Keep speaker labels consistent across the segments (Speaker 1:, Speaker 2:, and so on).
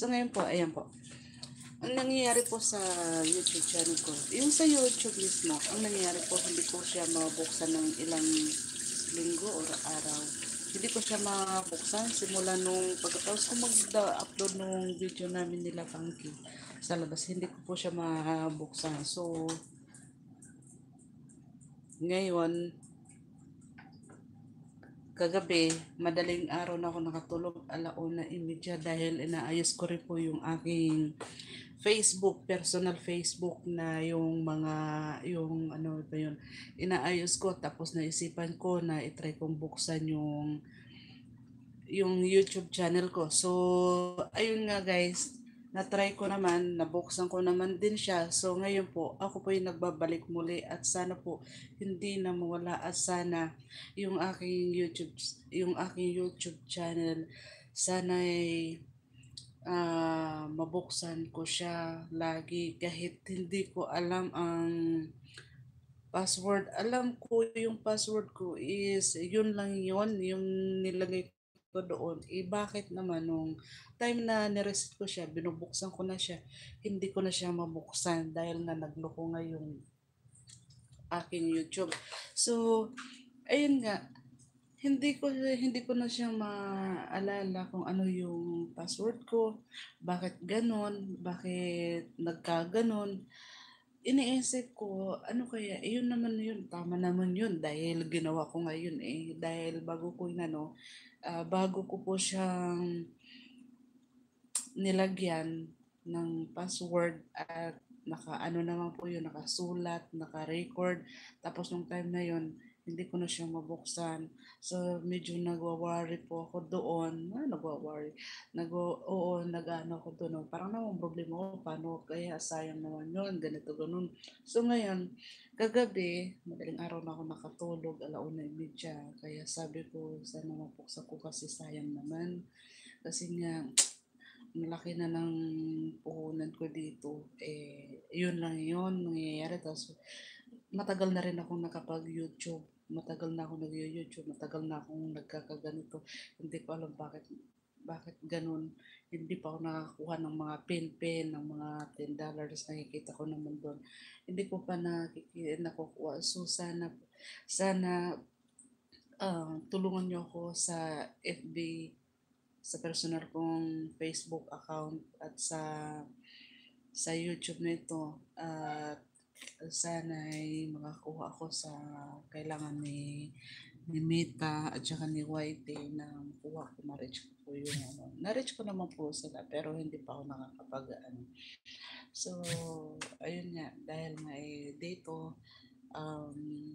Speaker 1: So ngayon po, ayan po. Ang nangyayari po sa YouTube channel ko, yung sa YouTube mismo, ang nangyayari po, hindi ko siya mabuksan ng ilang linggo o araw. Hindi ko siya mabuksan simula nung pagkatapos ko mag-upload nung video namin nila Funky sa labas. Hindi ko po siya mabuksan. So, ngayon, kagabi, madaling araw na ako nakatulog, 1:30 dahil inaayos ko rin po yung aking Facebook, personal Facebook na yung mga, yung ano ba yun, inaayos ko tapos naisipan ko na itry kong buksan yung YouTube channel ko. So, ayun nga guys, na-try ko naman, nabuksan ko naman din siya. So, ngayon po, ako po yung nagbabalik muli at sana po hindi na mawala at sana yung aking YouTube channel sana ay mabuksan ko siya lagi kahit hindi ko alam ang password. Alam ko yung password ko is yun lang yun, yung nilagay ko doon. Eh bakit naman nung time na nireset ko siya, binubuksan ko na siya, hindi ko na siya mabuksan dahil nga nagloko nga yung aking YouTube. So, ayun nga, hindi ko na siya maalala kung ano yung password ko, bakit ganon, bakit nagkaganon. Iniisip ko, ano kaya, yun naman yun, tama naman yun, dahil ginawa ko ngayon eh, dahil bago ko po siyang nilagyan ng password at naka-ano naman po yun, nakasulat, naka-record, tapos nung time na yun, hindi ko na siya mabuksan. So, medyo nagwa-worry po ako doon. Nagwa-worry. Oo, nag-ano ako doon. No? Parang naman problema ko, paano kaya sayang naman yun, ganito, ganun. So, ngayon, kagabi, madaling araw na ako nakatulog, 1:30. Kaya sabi ko, sana mabuksan ko kasi sayang naman. Kasi nga, malaki na ng puhunan ko dito. Eh, yun lang yun, nangyayari. Tapos, matagal na rin akong nakapag-YouTube. Matagal na akong nag-YouTube. Matagal na akong nagkakaganito. Hindi ko alam bakit ganun. Hindi pa ako nakakuha ng mga pen-pen, ng mga $10. Nakikita ko naman doon. Hindi ko pa nakukuha. So, sana tulungan niyo ako sa FB, sa personal kong Facebook account at sa YouTube nito at sana ay makakuha ako sa kailangan ni Mita at saka ni YT na kuha ko ma-reach ko po yung ano. Na-reach ko naman po sila pero hindi pa ako nakakapag ano. So, ayun nga, dahil nga dito, um,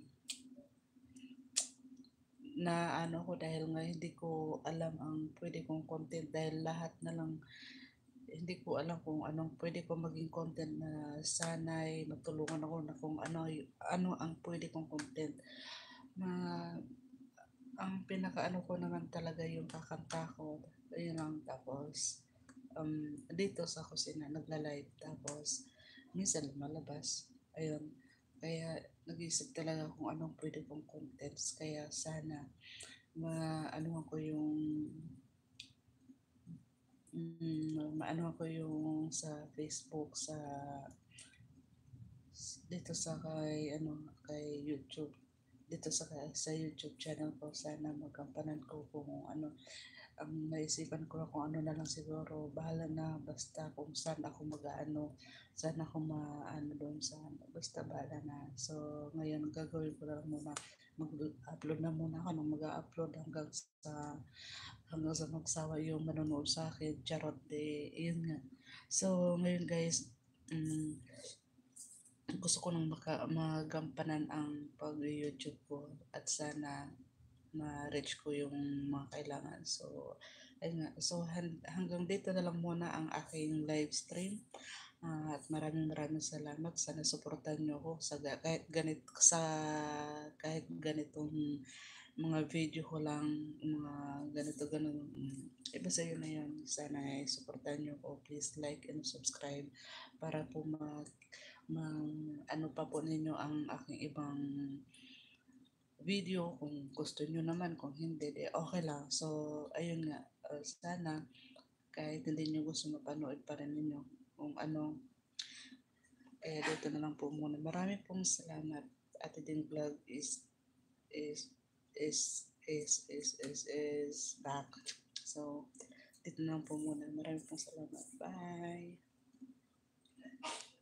Speaker 1: na ano ko dahil nga hindi ko alam ang pwede kong content dahil lahat na lang hindi ko alam kung anong pwede ko maging content na sana'y matulungan ako na kung ano ang pwede kong content na ang pinakaano ko naman talaga yung kakanta ko ayun lang tapos dito sa kusina nagla-live tapos minsan lumalabas ayun kaya nag-isip talaga kung anong pwede kong contents kaya sana maano ko yung maano ko yung sa Facebook dito sa kay YouTube dito sa YouTube channel ko sana magampanan ko kung ano ang naisipan ko kung ano na lang siguro bahala na basta kung saan ako mag-aano saan ako maano doon sa basta bahala na so ngayon gagawin ko lang muna mag-upload na muna ako nang mag-upload hanggang sa magsawa yung manonood sa akin charot de yun nga so ngayon guys um, gusto ko nang magampanan ang pag-YouTube ko at sana ma-reach ko yung mga kailangan. So, ayun nga. So, hanggang dito na lang muna ang aking live stream. At maraming salamat. Sana suportahan niyo ako kahit ganitong mga video ko lang, mga ganito ganun. Basta yun na yun. Sana suportahan niyo ako. Please like and subscribe para po ano pa po ninyo ang aking ibang video kung gusto nyo naman kung hindi di okay lang so ayun nga sana kahit hindi nyo gusto mapanood pa rin ninyo kung ano. Kaya dito na lang po muna. Marami pong salamat. Ate Din Vlog is is back. So, dito na lang po muna. Marami pong salamat. Bye!